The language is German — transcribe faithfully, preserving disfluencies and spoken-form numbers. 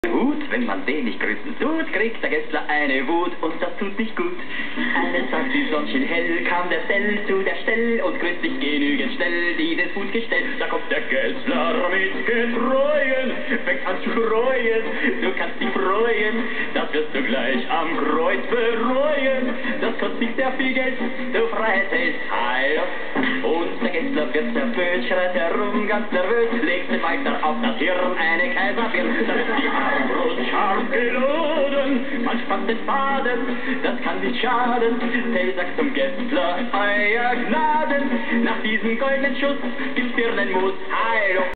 Hut, wenn man den nicht grüßen tut, kriegt der Gessler eine Wut und das tut nicht gut. Eines Tages wie Sonnenschein hell kam der Sell zu der Stell und grüßt sich genügend schnell dieses Hutgestell. Da kommt der Gessler mit Getreuen, fängt an zu freuen, du kannst dich freuen, das wirst du gleich am Kreuz bereuen. Das kostet nicht sehr viel Geld, du Freiheit ist heil. Und der Gessler wird nervös, schreit herum, ganz nervös, legt dem Meister auf das Hirn eine Kaiserbier. Da wird die Armbrust scharf geladen, man spannt den Faden, das kann nicht schaden. Tell sagt zum Gessler, euer Gnaden, nach diesem goldenen Schuss gibt's Birnenmus, Heilung.